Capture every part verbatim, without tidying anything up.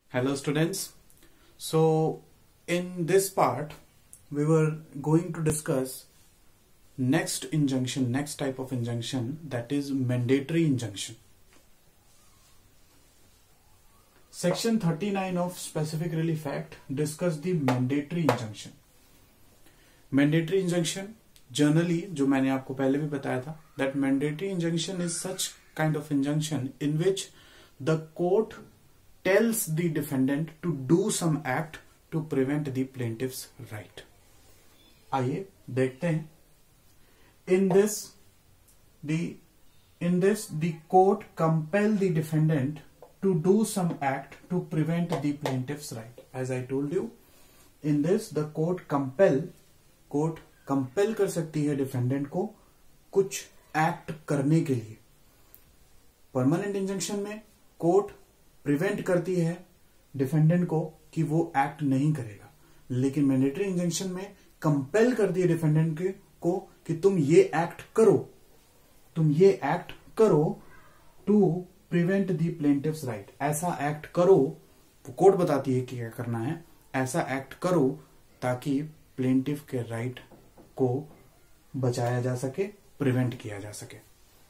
Hello students. So in this part we were going to discuss next injunction, next type of injunction, that is mandatory injunction. Section thirty-nine of Specific Relief Act discuss the mandatory injunction. Mandatory injunction generally, जो मैंने आपको पहले भी बताया था, that mandatory injunction is such kind of injunction in which the court tells the defendant to do some act to prevent the plaintiff's right. आइए देखते हैं. In this, the in this the court compel the defendant to do some act to prevent the plaintiff's right. As I told you, in this the court compel court compel कर सकती है defendant को कुछ act करने के लिए. Permanent injunction में court prevent करती है डिफेंडेंट को कि वो एक्ट नहीं करेगा, लेकिन मैंडेटरी इंजंक्शन में कंपेल करती है डिफेंडेंट को कि तुम ये एक्ट करो, तुम ये एक्ट करो to prevent the plaintiff's right. ऐसा एक्ट करो, कोर्ट बताती है कि क्या करना है, ऐसा एक्ट करो ताकि प्लेंटिफ के राइट को बचाया जा सके, प्रिवेंट किया जा सके.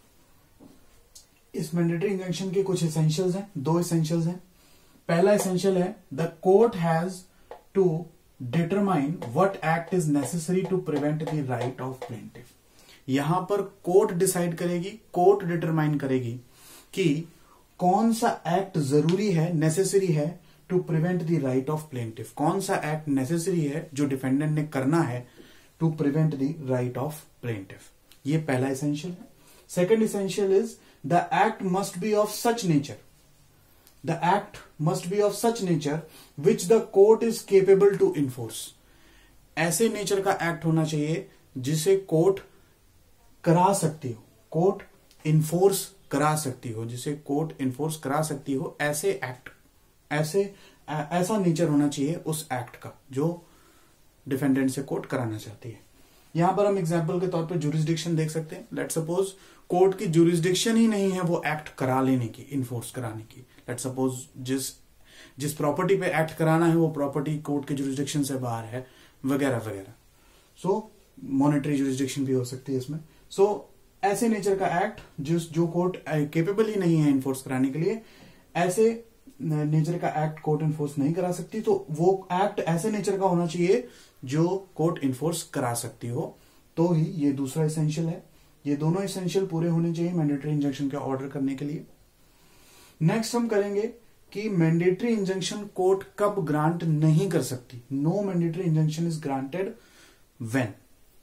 इस मैंडेटरी इंजंक्शन के कुछ एसेंशियल्स हैं, दो एसेंशियल्स हैं. पहला एसेंशियल है the court has to determine what act is necessary to prevent the right of plaintiff. यहां पर कोर्ट डिसाइड करेगी, कोर्ट डिटरमाइन करेगी कि कौन सा एक्ट जरूरी है, नेसेसरी है to prevent the right of plaintiff. कौन सा एक्ट नेसेसरी है जो डिफेंडेंट ने करना है to prevent the right of plaintiff. ये पहला एसेंशियल है. Second essential is the act must be of such nature the act must be of such nature which the court is capable to enforce. ऐसे nature का act होना चाहिए जिसे court करा सकती हो, कोर्ट इन्फोर्स करा सकती हो, जिसे कोर्ट इन्फोर्स करा सकती हो. ऐसे एक्ट ऐसे ऐसा नेचर होना चाहिए उस एक्ट का जो डिफेंडेंट से कोर्ट कराना चाहती है. यहां पर हम एग्जाम्पल के तौर पर जुरिस्डिक्शन देख सकते हैं. लेट सपोज कोर्ट की जुरिस्डिक्शन ही नहीं है वो एक्ट करा लेने की, इन्फोर्स कराने की. लेट सपोज जिस जिस प्रॉपर्टी पे एक्ट कराना है वो प्रॉपर्टी कोर्ट के जुरिस्डिक्शन से बाहर है, वगैरह वगैरह. सो मॉनेटरी जुरिस्डिक्शन भी हो सकती है इसमें. सो so, ऐसे नेचर का एक्ट जिस जो कोर्ट केपेबल ही नहीं है इन्फोर्स कराने के लिए, ऐसे नेचर का एक्ट कोर्ट इन्फोर्स नहीं करा सकती, तो वो एक्ट ऐसे नेचर का होना चाहिए जो कोर्ट इन्फोर्स करा सकती हो. तो ही ये दूसरा एसेंशियल है. ये दोनों एसेंशियल पूरे होने चाहिए मैंडेटरी इंजंक्शन के ऑर्डर करने के लिए. नेक्स्ट हम करेंगे कि मैंडेटरी इंजंक्शन कोर्ट कब ग्रांट नहीं कर सकती. No mandatory injunction is granted when.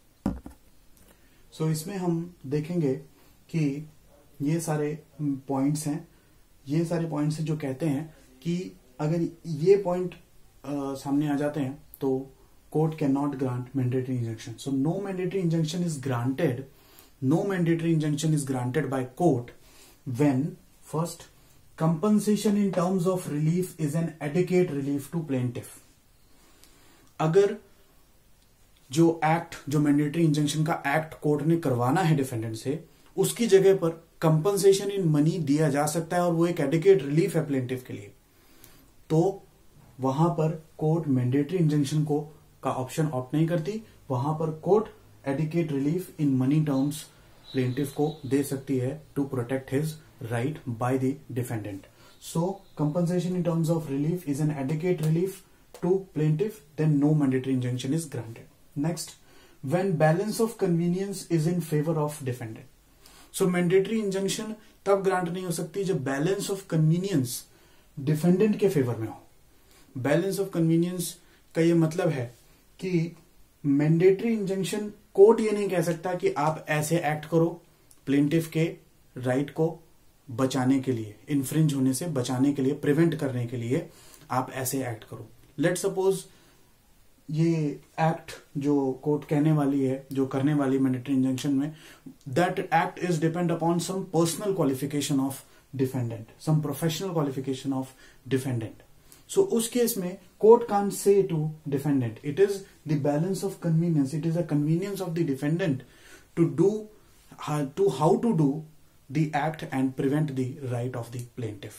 So इसमें हम देखेंगे कि ये सारे पॉइंट्स हैं, ये सारे पॉइंट्स जो कहते हैं कि अगर ये पॉइंट सामने आ जाते हैं तो court can not grant mandatory injunction. So no mandatory injunction is granted No mandatory injunction is granted by court when first compensation in terms of relief is an adequate relief to plaintiff. अगर जो act जो mandatory injunction का act court ने करवाना है defendant से, उसकी जगह पर कंपनसेशन इन मनी दिया जा सकता है और वो एक एडिकेट रिलीफ है प्लेंटिफ के लिए, तो वहां पर कोर्ट मैंडेटरी इंजंक्शन को का ऑप्शन ऑप्ट नहीं करती. वहां पर court adequate relief in money terms plaintiff को दे सकती है to protect his right by the defendant. So compensation in terms of relief is an adequate relief to plaintiff, then no mandatory injunction is granted. Next, when balance of convenience is in favour of defendant. So mandatory injunction तब grant नहीं हो सकती जब balance of convenience defendant के favour में हो. Balance of convenience का ये मतलब है कि मैंडेटरी इंजंक्शन कोर्ट ये नहीं कह सकता कि आप ऐसे एक्ट करो प्लेंटिफ के राइट को बचाने के लिए, इन्फ्रिंज होने से बचाने के लिए, प्रिवेंट करने के लिए आप ऐसे एक्ट करो. लेट सपोज ये एक्ट जो कोर्ट कहने वाली है, जो करने वाली मैंडेटरी इंजंक्शन में, that act is depend upon some personal qualification of defendant, some professional qualification of defendant. So उस केस में court can't say to defendant, it is the balance of convenience, it is a convenience of the defendant to do to how to do the act and prevent the right of the plaintiff.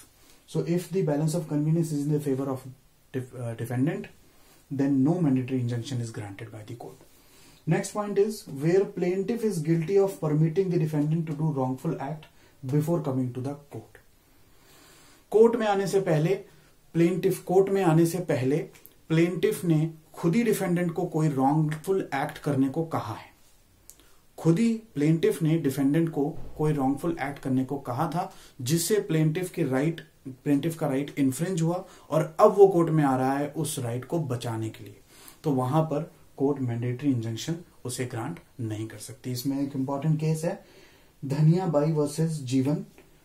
So if the balance of convenience is in the favor of def, uh, defendant, then no mandatory injunction is granted by the court. Next point is where plaintiff is guilty of permitting the defendant to do wrongful act before coming to the court. Court में आने से पहले plaintiff court में आने से पहले plaintiff ने खुद ही डिफेंडेंट को कोई रॉन्गफुल एक्ट करने को कहा है। खुद ही प्लेंटिफ ने डिफेंडेंट को कोई रॉन्गफुल एक्ट करने को कहा था, जिससे प्लेंटिफ के राइट प्लेंटिफ का राइट इन्फ्रिंज हुआ और अब वो कोर्ट में आ रहा है उस राइट को बचाने के लिए। तो वहां पर कोर्ट मैंडेटरी इंजंक्शन उसे ग्रांट नहीं कर सकती। इसमें एक इंपॉर्टेंट केस है धनिया Bai versus Jeevan,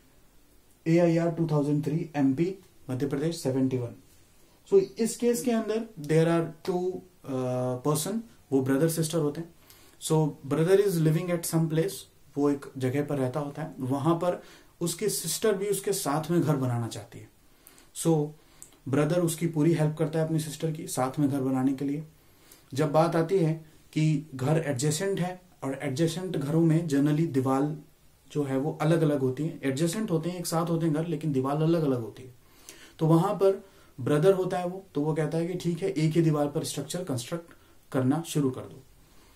A I R two thousand three, MP Madhya Pradesh seventy one. So इस केस के अंदर देयर आर टू पर्सन, वो ब्रदर सिस्टर होते हैं। So brother is living at some place, वो एक जगह पर रहता होता है, वहां पर उसकी सिस्टर भी उसके साथ में घर बनाना चाहती है। सो so, ब्रदर उसकी पूरी हेल्प करता है अपनी सिस्टर की साथ में घर बनाने के लिए। जब बात आती है कि घर एडजेसेंट है और एडजेसेंट घरों में जनरली दीवार जो है वो अलग अलग होती है, एडजेसेंट होते हैं, एक साथ होते हैं घर, लेकिन दीवार अलग अलग होती है। तो वहां पर ब्रदर होता है वो, तो वो कहता है कि ठीक है एक ही दीवार पर स्ट्रक्चर कंस्ट्रक्ट करना शुरू कर दो।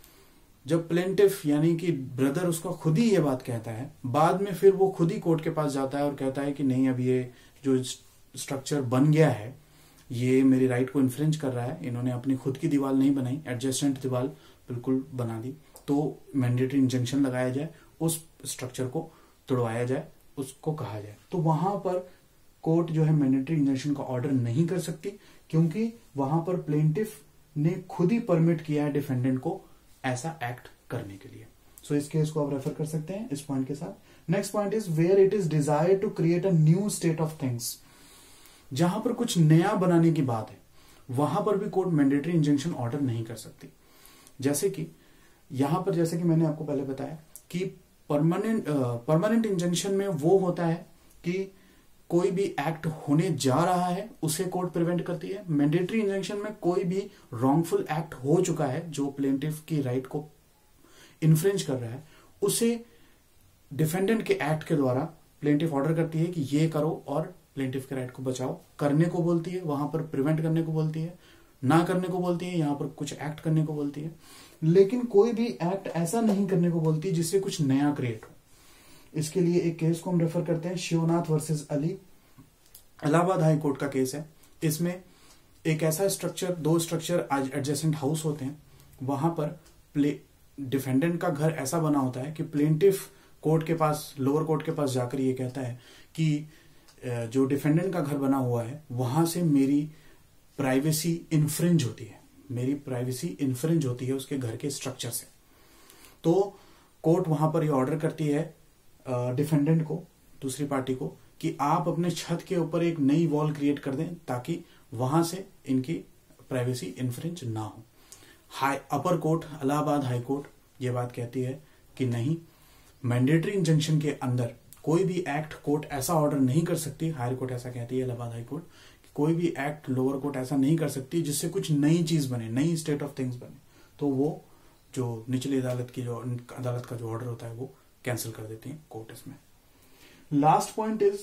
जब प्लेंटिफ यानी कि ब्रदर उसको खुद ही ये बात कहता है, बाद में फिर वो खुद ही कोर्ट के पास जाता है और कहता है कि नहीं, अब ये जो स्ट्रक्चर बन गया है ये मेरी राइट को इन्फ्रिंज कर रहा है, इन्होंने अपनी खुद की दीवार नहीं बनाई, एडजेसेंट दीवार बिल्कुल बना दी, तो मैंडेटरी इंजंक्शन लगाया जाए, उस स्ट्रक्चर को तोड़वाया जाए, उसको कहा जाए। तो वहां पर कोर्ट जो है मैंडेटरी इंजंक्शन का ऑर्डर नहीं कर सकती, क्योंकि वहां पर प्लेंटिफ ने खुद ही परमिट किया है डिफेंडेंट को ऐसा एक्ट करने के लिए। सो so, इस केस को आप रेफर कर सकते हैं इस पॉइंट के साथ। Next point is where it is desire to create a new state of things, जहां पर कुछ नया बनाने की बात है वहां पर भी कोर्ट मैंडेटरी इंजंक्शन ऑर्डर नहीं कर सकती। जैसे कि यहां पर, जैसे कि मैंने आपको पहले बताया कि परमानेंट परमानेंट इंजंक्शन में वो होता है कि कोई भी एक्ट होने जा रहा है उसे कोर्ट प्रिवेंट करती है। मैंडेटरी इंजंक्शन में कोई भी रॉन्गफुल एक्ट हो चुका है जो प्लेंटिफ की राइट को इन्फ्रिंज कर रहा है, उसे डिफेंडेंट के एक्ट के द्वारा प्लेंटिफ ऑर्डर करती है कि ये करो और प्लेंटिफ के राइट को बचाओ। करने को बोलती है, वहां पर प्रिवेंट करने को बोलती है, ना करने को बोलती है, यहां पर कुछ एक्ट करने को बोलती है, लेकिन कोई भी एक्ट ऐसा नहीं करने को बोलती जिससे कुछ नया क्रिएट हो। इसके लिए एक केस को हम रेफर करते हैं, Shivnath versus Ali, Allahabad high court का केस है। इसमें एक ऐसा स्ट्रक्चर, दो स्ट्रक्चर एडजेसेंट हाउस होते हैं, वहां पर प्ले डिफेंडेंट का घर ऐसा बना होता है कि प्लेंटिफ कोर्ट के पास, लोअर कोर्ट के पास जाकर ये कहता है कि जो डिफेंडेंट का घर बना हुआ है वहां से मेरी प्राइवेसी इन्फ्रिंज होती है, मेरी प्राइवेसी इन्फ्रिंज होती है उसके घर के स्ट्रक्चर से। तो कोर्ट वहां पर ये ऑर्डर करती है डिफेंडेंट को, दूसरी पार्टी को, कि आप अपने छत के ऊपर एक नई वॉल क्रिएट कर दें ताकि वहां से इनकी प्राइवेसी इन्फ्रिंज ना हो। High upper court, Allahabad high court ये बात कहती है कि नहीं, मैंडेटरी इंजंक्शन के अंदर कोई भी एक्ट कोर्ट ऐसा ऑर्डर नहीं कर सकती, हायर कोर्ट ऐसा कहती है इलाहाबाद हाई कोर्ट, कोई भी एक्ट लोअर कोर्ट ऐसा नहीं कर सकती जिससे कुछ नई चीज बने, नई स्टेट ऑफ थिंग्स बने। तो वो जो निचली अदालत की जो अदालत का जो ऑर्डर होता है वो कैंसिल कर देती है कोर्ट। इसमें लास्ट पॉइंट इज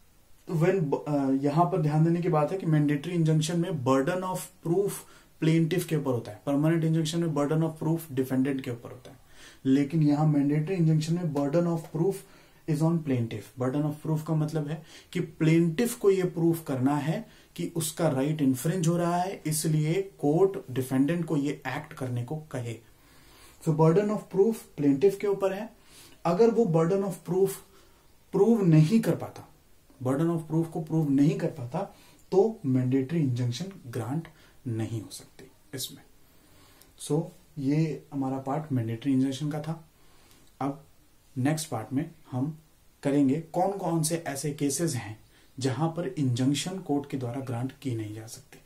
व्हेन, यहां पर ध्यान देने की बात है कि मैंडेटरी इंजंक्शन में बर्डन ऑफ प्रूफ प्लेंटिफ के ऊपर होता है, परमानेंट इंजंक्शन में बर्डन ऑफ प्रूफ डिफेंडेंट के ऊपर होता है, लेकिन यहां मैंडेटरी इंजंक्शन में burden of proof is on plaintiff. Burden of proof का मतलब है कि प्लेंटिफ को यह प्रूफ करना है कि उसका राइट इन्फ्रिंज हो रहा है, इसलिए कोर्ट डिफेंडेंट को ये एक्ट करने को कहे। So burden of proof plaintiff के ऊपर है। अगर वो बर्डन ऑफ प्रूफ प्रूव नहीं कर पाता, बर्डन ऑफ प्रूफ को प्रूव नहीं कर पाता, तो मैंडेटरी इंजंक्शन ग्रांट नहीं हो सकती इसमें। सो so, ये हमारा पार्ट मैंडेटरी इंजंक्शन का था। अब नेक्स्ट पार्ट में हम करेंगे कौन कौन से ऐसे केसेस हैं जहां पर इंजंक्शन कोर्ट के द्वारा ग्रांट की नहीं जा सकती।